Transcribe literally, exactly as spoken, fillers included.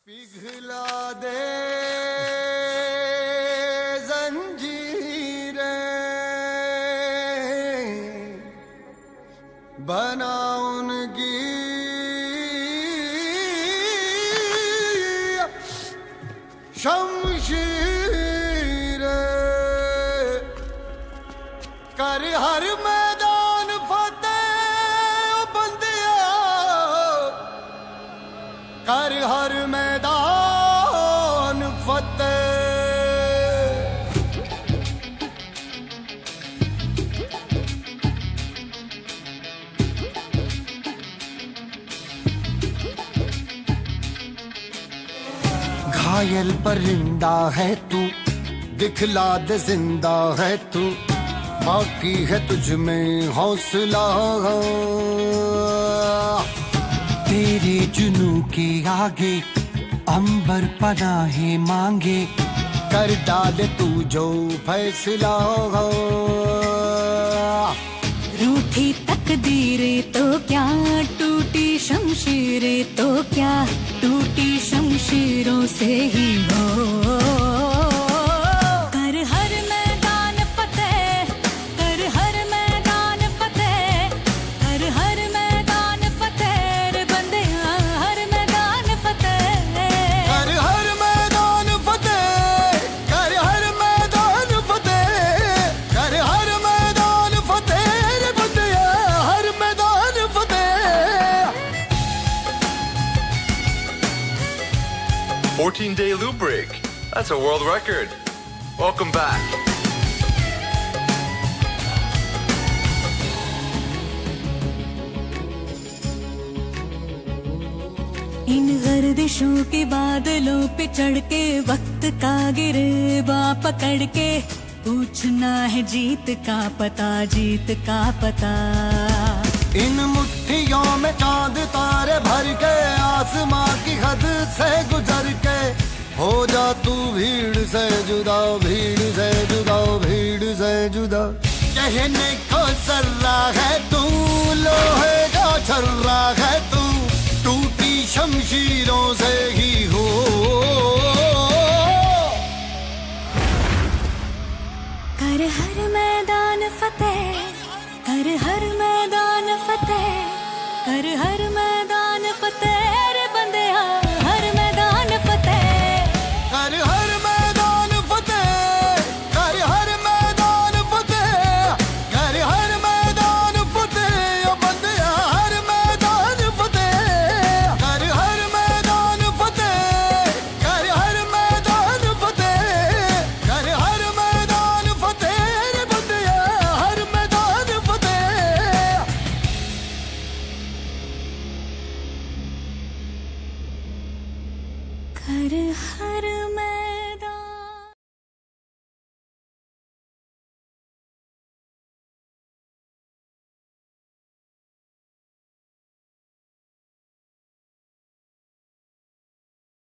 पिघला दे जंजीरें, बना उनकी शमशीरें, कर हर मैदान फतेह बंदिया, कर हर मैदान फतेह। घायल परिंदा है तू, दिखला दे जिंदा है तू, बाकी है तुझ में हौसला। तेरे जुनू के आगे अंबर पनाहे मांगे, कर डाले तू जो फैसला। रूठी तकदीरें तो क्या, टूटी शमशीरें तो क्या, टूटी शमशीरों से ही हो। कर हर मैदान फतेह, कर हर मैदान फतेह, कर हर मैदान फतेह रे बंदिया, हर मैदान फतेह। कर हर मैदान फतेह, कर हर मैदान फतेह, कर हर मैदान फतेह रे बंदिया, हर मैदान फतेह। fourteen day loop break. That's a world record. Welcome back. इन गर्दिशों के बादलों पे चढ़ के, वक्त का गिरेबा पकड़ के, पूछना है जीत का पता, जीत का पता। इन मुट्ठियों में चांद तारे भर के, आसमां की हद से गुजर के, हो जा तू भीड़ से जुदा, भीड़ से जुदा, भीड़ से जुदा। कहने को सर्रा है तू, लोहे का छर्रा है तू, टूटी शमशीरों से ही हो। कर हर मैदान फतेह, कर हर मैदान फतेह, कर हर मैदान फतेह रे बंदिया, हर मैदान फतेह। कर हर मैदान फतेह, कर हर मैदान फतेह, कर हर मैदान फतेह ओ बंदिया, हर मैदान फतेह। कर हर मैदान फतेह, कर हर मैदान फतेह, कर हर मैदान फतेह रे बंदिया, हर मैदान फतेह। कर हर मैदान